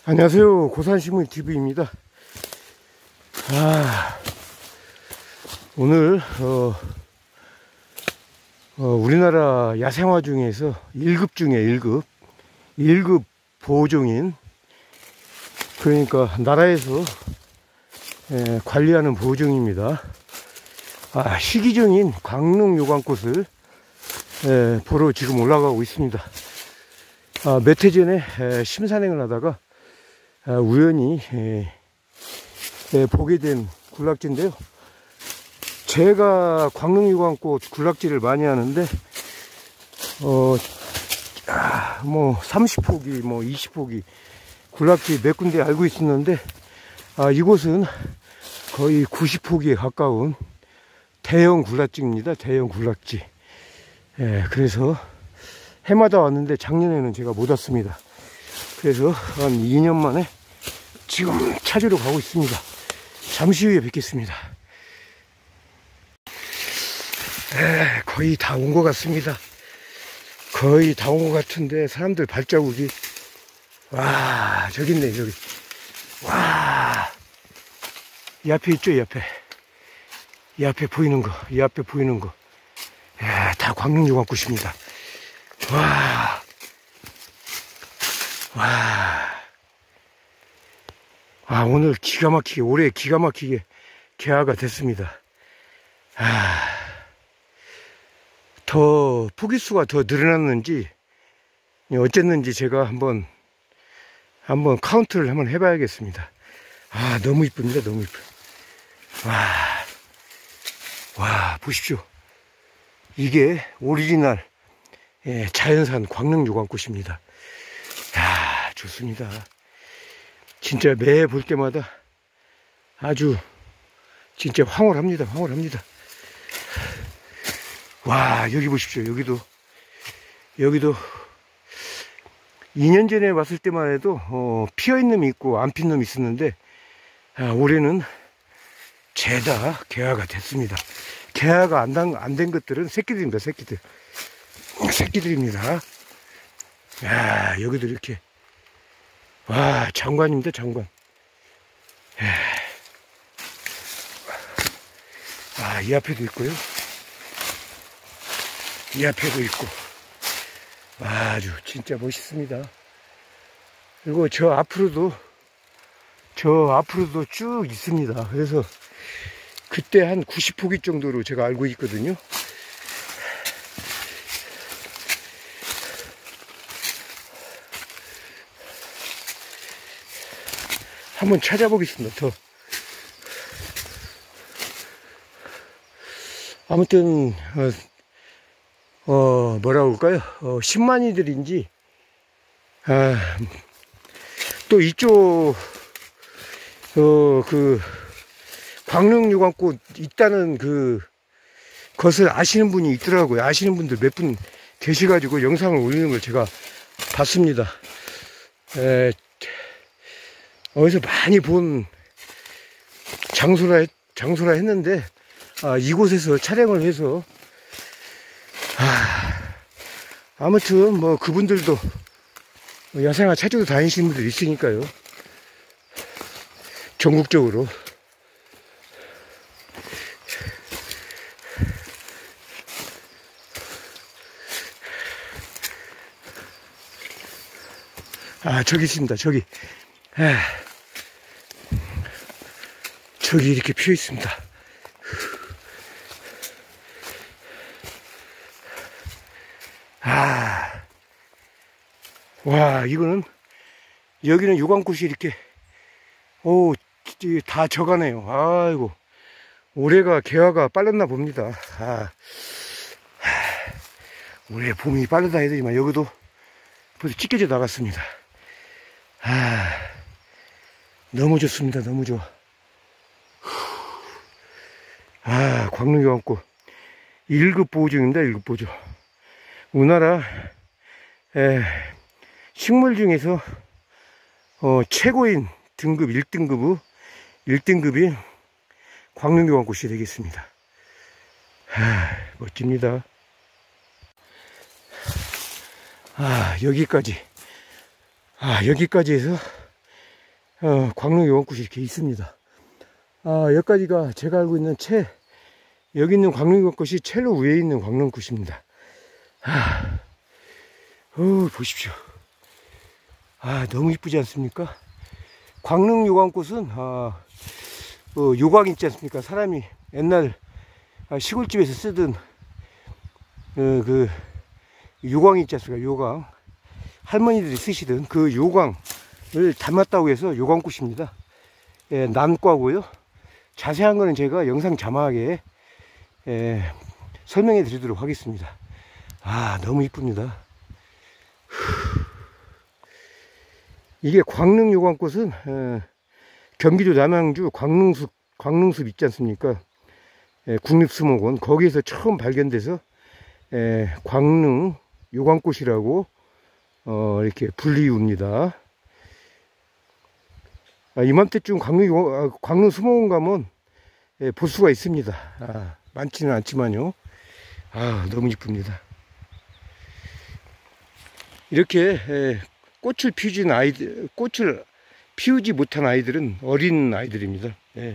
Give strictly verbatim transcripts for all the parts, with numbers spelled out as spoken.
안녕하세요. 고산식물티비입니다. 아, 오늘 어, 어, 우리나라 야생화 중에서 일 급 중에 일 급 일 급 보호종인, 그러니까 나라에서 에, 관리하는 보호종입니다. 아, 희귀종인 광릉요강꽃을 에, 보러 지금 올라가고 있습니다. 아, 몇 해 전에 에, 심산행을 하다가 아, 우연히 에, 에, 보게 된 군락지인데요. 제가 광릉요강꽃 군락지를 많이 하는데 어, 아, 뭐 삼십 포기 뭐 이십 포기 군락지 몇 군데 알고 있었는데, 아, 이곳은 거의 구십 포기에 가까운 대형 군락지입니다. 대형 군락지. 예, 그래서 해마다 왔는데 작년에는 제가 못 왔습니다. 그래서 한 이 년 만에 지금 찾으러 가고 있습니다. 잠시 후에 뵙겠습니다. 에, 거의 다 온 것 같습니다. 거의 다 온 것 같은데 사람들 발자국이, 와, 저기 있네, 저기. 와, 이 앞에 있죠, 이 앞에. 이 앞에 보이는 거, 이 앞에 보이는 거. 야, 다 광릉요강꽃입니다. 와, 와, 아, 오늘 기가 막히게, 올해 기가 막히게 개화가 됐습니다. 아, 더 포기수가 더 늘어났는지 어쨌는지 제가 한번 한번 카운트를 한번 해봐야겠습니다. 아, 너무 이쁩니다. 너무 이뻐. 와, 와, 보십시오. 이게 오리지널 예, 자연산 광릉요강꽃입니다. 야, 좋습니다. 진짜 매 볼 때마다 아주 진짜 황홀합니다. 황홀합니다. 와, 여기 보십시오. 여기도 여기도 이 년 전에 왔을 때만 해도 어, 피어있는 놈이 있고 안 핀 놈이 있었는데, 아, 올해는 죄다 개화가 됐습니다. 개화가 안 된 것들은 새끼들입니다. 새끼들. 새끼들입니다. 야, 여기도 이렇게. 와, 장관입니다. 장관. 야. 아, 이 앞에도 있고요. 이 앞에도 있고. 아주 진짜 멋있습니다. 그리고 저 앞으로도 저 앞으로도 쭉 있습니다. 그래서 그때 한 구십 포기 정도로 제가 알고 있거든요. 한번 찾아보겠습니다. 더. 아무튼 어, 어 뭐라 그럴까요? 어, 십만이들인지 아, 또 이쪽 어, 그 광릉요강꽃 있다는 그 것을 아시는 분이 있더라고요. 아시는 분들 몇 분 계셔가지고 영상을 올리는 걸 제가 봤습니다. 에, 어디서 많이 본 장소라, 했, 장소라 했는데, 아, 이곳에서 촬영을 해서, 아, 아무튼 뭐 그분들도 야생화 찾으러 다니시는 분들 있으니까요. 전국적으로. 아, 저기 있습니다. 저기. 아, 저기 이렇게 피어 있습니다. 아, 와, 이거는 여기는 요강꽃이 이렇게 오, 다 져가네요. 아이고, 올해가 개화가 빨랐나 봅니다. 아, 올해 봄이 빠르다 해야 되지만 여기도 벌써 찢겨져 나갔습니다. 아, 너무 좋습니다. 너무 좋아. 아, 광릉요강꽃 일 급 보호종입니다. 일 급 보호종. 우리나라 에, 식물 중에서 어, 최고인 등급 일 등급의 일 등급인 광릉요강꽃이 되겠습니다. 아, 멋집니다. 아, 여기까지 아, 여기까지 해서 어, 광릉 요강꽃이 이렇게 있습니다. 아, 여기까지가 제가 알고 있는 채, 여기 있는 광릉 요강꽃이 채로 위에 있는 광릉꽃입니다. 아, 어, 보십시오. 아, 너무 이쁘지 않습니까? 광릉 요강꽃은, 아, 어, 요강 있지 않습니까? 사람이 옛날 시골집에서 쓰던, 어, 그, 요강 있지 않습니까? 요강. 할머니들이 쓰시던 그 요강을 담았다고 해서 요강꽃입니다. 예, 남과고요. 자세한 거는 제가 영상 자막에 예, 설명해 드리도록 하겠습니다. 아, 너무 이쁩니다. 이게 광릉 요강꽃은 예, 경기도 남양주 광릉숲 광릉숲 있지 않습니까? 예, 국립수목원 거기에서 처음 발견돼서 예, 광릉 요강꽃이라고 어, 이렇게 불리웁니다. 아, 이맘때쯤 광릉, 요, 아, 광릉 수목원 가면 예, 볼 수가 있습니다. 아, 많지는 않지만요. 아, 너무 이쁩니다. 이렇게 예, 꽃을 피우진 아이들, 꽃을 피우지 못한 아이들은 어린 아이들입니다. 예.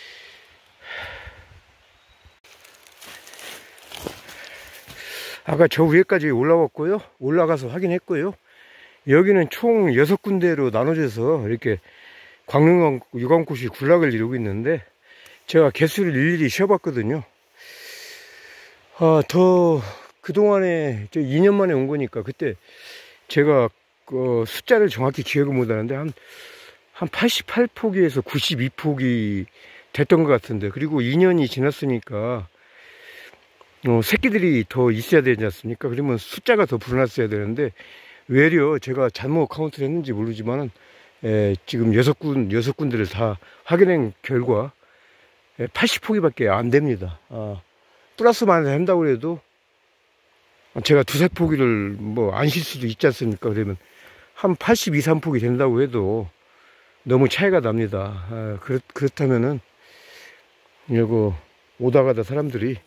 아까 저 위에까지 올라왔고요. 올라가서 확인했고요. 여기는 총 여섯 군데로 나눠져서 이렇게 광릉 요강꽃이 군락을 이루고 있는데 제가 개수를 일일이 쉬어봤거든요. 아, 더 그동안에 저 이 년 만에 온 거니까 그때 제가 그 숫자를 정확히 기억을 못하는데 한, 한 팔십팔 포기에서 구십이 포기 됐던 것 같은데, 그리고 이 년이 지났으니까 어, 새끼들이 더 있어야 되지 않습니까? 그러면 숫자가 더 불어났어야 되는데 외려 제가 잘못 카운트를 했는지 모르지만은 에, 지금 여섯 군 여섯 군데를 다 확인한 결과 에, 팔십 포기밖에 안 됩니다. 아, 플러스만 한다고 해도 제가 두세 포기를 뭐 안 쉴 수도 있지 않습니까? 그러면 한 팔십이, 삼 포기 된다고 해도 너무 차이가 납니다. 아, 그렇, 그렇다면은 이거 오다 가다 사람들이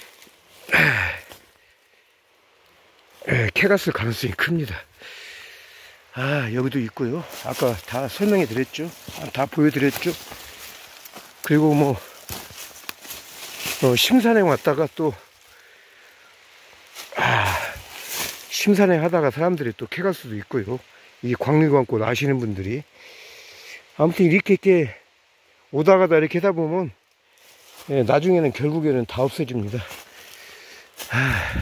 에, 캐갔을 가능성이 큽니다. 아, 여기도 있고요. 아까 다 설명해 드렸죠. 아, 다 보여드렸죠. 그리고 뭐 어, 심산에 왔다가 또 아, 심산에 하다가 사람들이 또 캐갈 수도 있고요. 이 광릉요강꽃 아시는 분들이 아무튼 이렇게 이렇게 오다 가다 이렇게 하다 보면 예, 나중에는 결국에는 다 없어집니다. 아,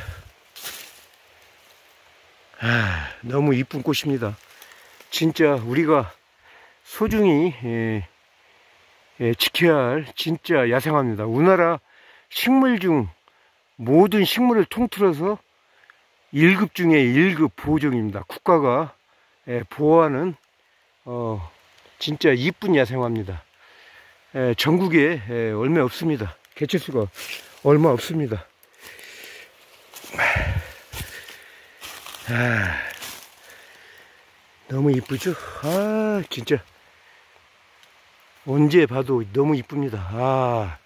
아, 너무 이쁜 꽃입니다. 진짜 우리가 소중히 예, 예, 지켜야 할 진짜 야생화입니다. 우리나라 식물 중 모든 식물을 통틀어서 일 급 중에 일 급 보호종입니다. 국가가 예, 보호하는 어, 진짜 이쁜 야생화입니다. 예, 전국에 예, 얼마 없습니다. 개체수가 얼마 없습니다. 아, 너무 이쁘죠? 아, 진짜 언제 봐도 너무 이쁩니다. 아,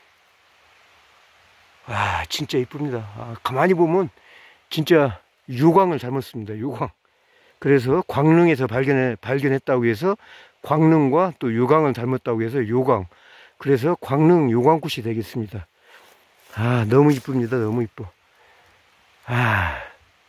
아, 진짜 이쁩니다. 아, 가만히 보면 진짜 요강을 닮았습니다. 요강. 그래서 광릉에서 발견해, 발견했다고 해서 광릉과 또 요강을 닮았다고 해서 요강. 그래서 광릉 요강꽃이 되겠습니다. 아, 너무 이쁩니다. 너무 이뻐. 아,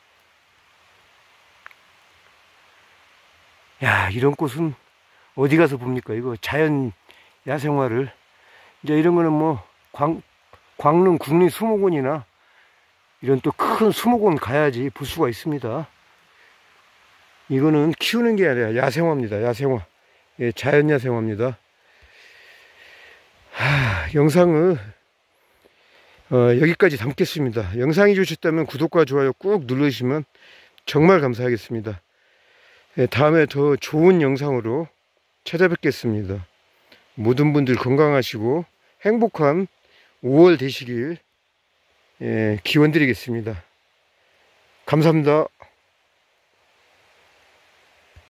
야, 이런 꽃은 어디 가서 봅니까? 이거 자연 야생화를. 이제 이런 거는 뭐 광, 광릉 국립수목원이나 이런 또 큰 수목원 가야지 볼 수가 있습니다. 이거는 키우는 게 아니라 야생화입니다. 야생화. 예, 자연 야생화입니다. 하, 영상을 어, 여기까지 담겠습니다. 영상이 좋으셨다면 구독과 좋아요 꾹 눌러주시면 정말 감사하겠습니다. 예, 다음에 더 좋은 영상으로 찾아뵙겠습니다. 모든 분들 건강하시고 행복한 오월 되시길 예, 기원 드리겠습니다. 감사합니다.